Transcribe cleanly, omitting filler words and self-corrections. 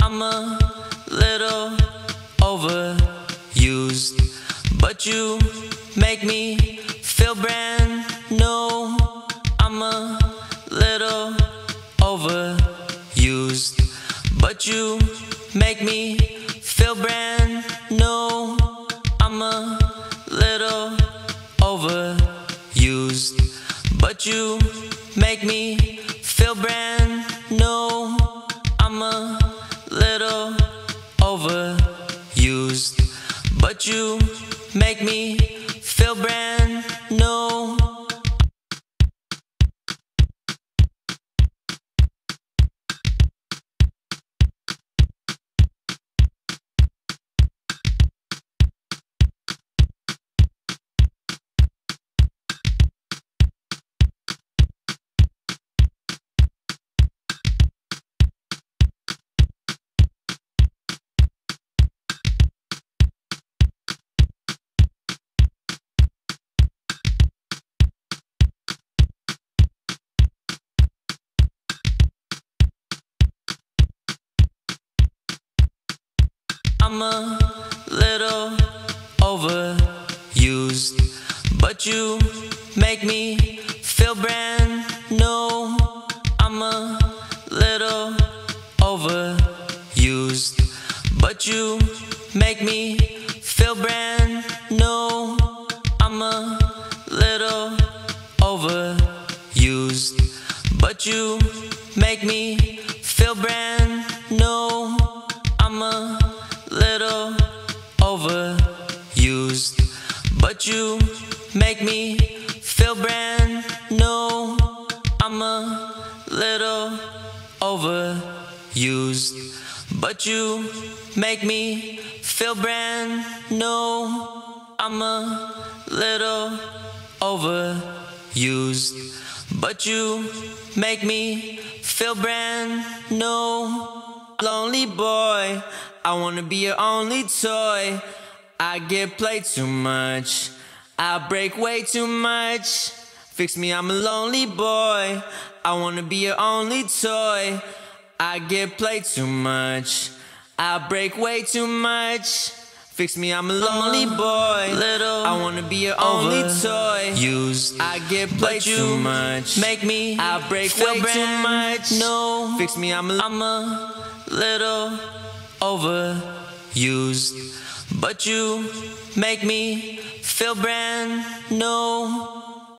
I'm a little overused, but you make me feel brand new. I'm a little overused, but you make me feel brand new. I'm a little overused, but you make me feel brand new. I'm a little overused, but you make me feel brand new. I'm a little overused, but you make me feel brand new. I'm a little overused, but you make me feel brand new. I'm a little overused, but you make me feel brand new. I'm a little overused, but you make me feel brand new. I'm a little overused, but you make me feel brand new. I'm a little overused, but you make me feel brand new. Lonely boy, I wanna be your only toy. I get played too much, I break way too much. Fix me, I'm a lonely boy. I wanna be your only toy. I get played too much, I break way too much. Fix me, I'm a lonely boy. I wanna be your only toy. Used, I get played too much. Make me, I break way too much. No, fix me, I'm a little overused, but you make me feel brand new.